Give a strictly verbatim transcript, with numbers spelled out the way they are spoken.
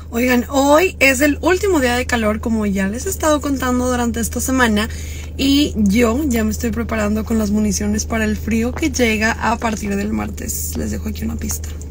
Oigan, hoy es el último día de calor, como ya les he estado contando durante esta semana, y yo ya me estoy preparando con las municiones para el frío que llega a partir del martes. Les dejo aquí una pista.